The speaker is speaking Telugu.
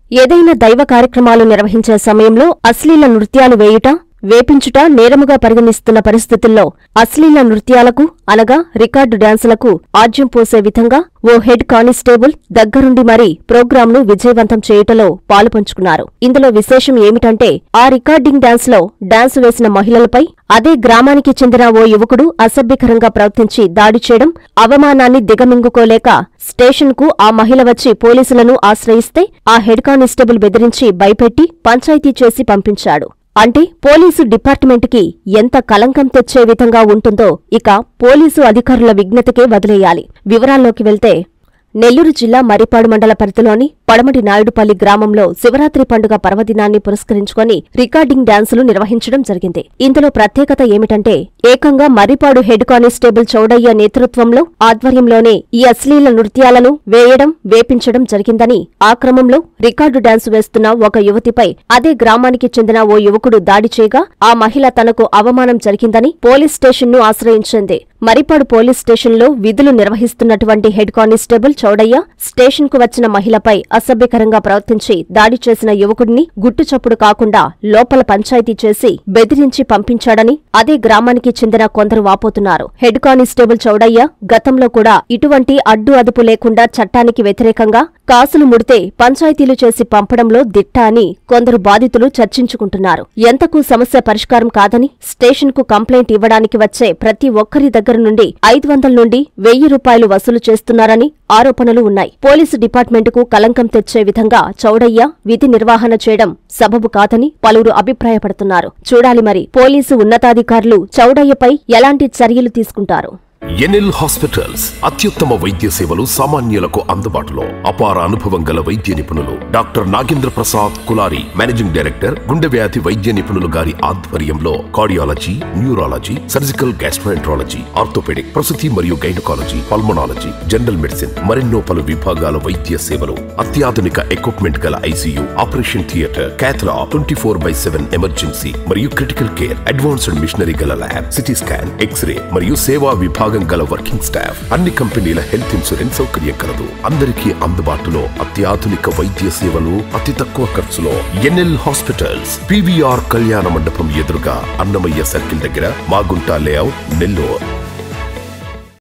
ఏదైనా దైవ కార్యక్రమాలు నిర్వహించే సమయంలో అశ్లీల నృత్యాలు వేయుట, వేపించుట నేరముగా పరిగణిస్తున్న పరిస్థితుల్లో అశ్లీల నృత్యాలకు అనగా రికార్డు డాన్సులకు ఆజ్యం పోసే విధంగా ఓ హెడ్ కానిస్టేబుల్ దగ్గరుండి మరీ ప్రోగ్రాంను విజయవంతం చేయుటలో పాలుపంచుకున్నారు. ఇందులో విశేషం ఏమిటంటే ఆ రికార్డింగ్ డాన్స్లో డాన్సు వేసిన మహిళలపై అదే గ్రామానికి చెందిన ఓ యువకుడు అసభ్యకరంగా ప్రవర్తించి దాడి చేయడం, అవమానాన్ని దిగమింగుకోలేక స్టేషన్కు ఆ మహిళ వచ్చి పోలీసులను ఆశ్రయిస్తే ఆ హెడ్ కానిస్టేబుల్ బెదిరించి భయపెట్టి పంచాయతీ చేసి పంపించాడు. అంటే పోలీసు డిపార్ట్మెంటుకి ఎంత కలంకం తెచ్చే విధంగా ఉంటుందో ఇక పోలీసు అధికారుల విజ్ఞతకే వదిలేయాలి. వివరాల్లోకి వెళ్తే నెల్లూరు జిల్లా మర్రిపాడు మండల పరిధిలోని పడమటి నాయుడుపల్లి గ్రామంలో శివరాత్రి పండుగ పర్వదినాన్ని పురస్కరించుకొని రికార్డింగ్ డాన్సులు నిర్వహించడం జరిగింది. ఇందులో ప్రత్యేకత ఏమిటంటే ఏకంగా మర్రిపాడు హెడ్ కానిస్టేబుల్ చౌడయ్య నేతృత్వంలో ఆధ్వర్యంలోనే ఈ అశ్లీల నృత్యాలను వేయడం, వేపించడం జరిగిందని, ఆ క్రమంలో రికార్డు డాన్సు వేస్తున్న ఒక యువతిపై అదే గ్రామానికి చెందిన ఓ యువకుడు దాడి చేయగా ఆ మహిళ తనకు అవమానం జరిగిందని పోలీస్ స్టేషన్ను ఆశ్రయించింది. మర్రిపాడు పోలీస్ స్టేషన్లో విధులు నిర్వహిస్తున్నటువంటి హెడ్ కానిస్టేబుల్ చౌడయ్య స్టేషన్కు వచ్చిన మహిళపై అసభ్యకరంగా ప్రవర్తించి దాడి చేసిన యువకుడిని గుట్టుచప్పుడు కాకుండా లోపల పంచాయతీ చేసి బెదిరించి పంపించాడని అదే గ్రామానికి చెందిన కొందరు వాపోతున్నారు. హెడ్ కానిస్టేబుల్ చౌడయ్య గతంలో కూడా ఇటువంటి అడ్డు అదుపు లేకుండా చట్టానికి వ్యతిరేకంగా కాసులు ముడితే పంచాయతీలు చేసి పంపడంలో దిట్ట అని కొందరు బాధితులు చర్చించుకుంటున్నారు. ఎంతకు సమస్య పరిష్కారం కాదని స్టేషన్కు కంప్లైంట్ ఇవ్వడానికి వచ్చే ప్రతి ఒక్కరి దగ్గర నుండి 500 నుండి 1000 రూపాయలు వసూలు చేస్తున్నారని ఆరోపణలు ఉన్నాయి. పోలీసు డిపార్ట్మెంటుకు కలంకం తెచ్చే విధంగా చౌడయ్య విధి నిర్వహణ చేయడం సబబు కాదని పలువురు అభిప్రాయపడుతున్నారు. చూడాలి మరి పోలీసు ఉన్నతాధికారులు చౌడయ్యపై ఎలాంటి చర్యలు తీసుకుంటారు. ఎన్ఎల్ హాస్పిటల్స్ అత్యుత్తమ వైద్య సేవలు సామాన్యులకు అందుబాటులో. అపార అనుభవం గల వైద్య నిపుణులు doctor Nagendra Prasad Kulari, managing director, గుండె వ్యాధి వైద్య నిపుణులు గారి ఆధ్వర్యంలో cardiology, neurology, surgical gastroenterology, orthopaedic, ప్రసూతి మరియు గైనకాలజీ, పల్మనాలజీ, జనరల్ మెడిసిన్ మరెన్నో పలు విభాగాల వైద్య సేవలు. అత్యాధునిక ఎక్విప్మెంట్ గల ICU, operation theatre, cath lab, 24/7 emergency మరియు క్రిటికల్ కేర్, అడ్వాన్స్డ్ మిషనరీ గల ల్యాబ్, సిటీ స్కాన్, ఎక్స్రే మరియు సేవా విభాగం గల వర్కింగ్ స్టాఫ్. అన్ని కంపెనీల హెల్త్ ఇన్సూరెన్స్ సౌకర్యం కలదు. అందరికీ అందుబాటులో అత్యాధునిక వైద్య సేవలు అతి తక్కువ ఖర్చులో. ఎన్ఎల్ హాస్పిటల్స్, పీవీఆర్ కళ్యాణ మండపం ఎదురుగా, అన్నమయ్య సర్కిల్ దగ్గర, మాగుంట లేఅవుట్, నెల్లూరు.